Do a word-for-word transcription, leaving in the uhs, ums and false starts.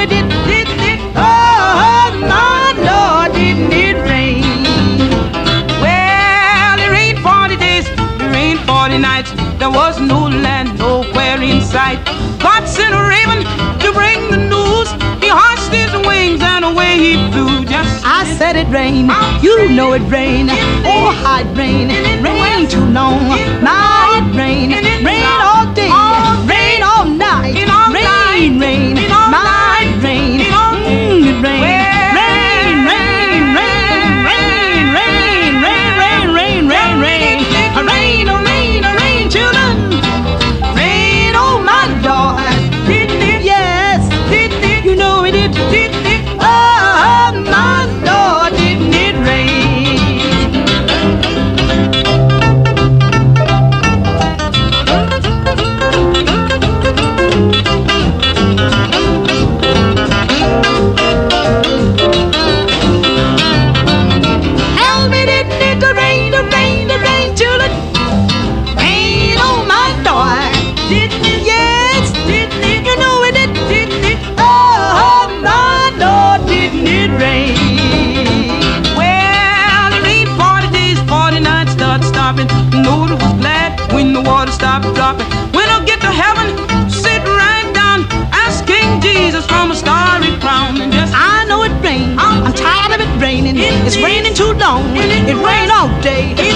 it did, did, did. Oh, my Lord, didn't it rain? Well, it rained forty days, it rained forty nights. There was no land nowhere in sight. God sent a raven to bring the news. He hushed his wings and away he flew. Just I said it rained, you know it rained. Oh, how it rained, rained too long. My, it rained, rain all day, rain all night, rain, rain, my, it rained, mm, it rained, rain, rain, rain, rain, rain, rain, rain, rain, rain, rain, rain, oh rain, oh rain, children, rain, oh my Lord, did it, yes, did it, you know it did, did it, oh my Lord, didn't it rain? Help me, did it, the rain, the rain, the rain, children, rain, oh my Lord, did it, yes, did it, you know it did, did it, oh my Lord, didn't it rain? Well, it rained forty days, forty nights, started stopping. Noah was glad when the water stopped dropping. When I get to heaven, sit right down, ask King Jesus from a starry crown. And just I know it rained, I'm tired of it raining. It's raining too long, it rained all day.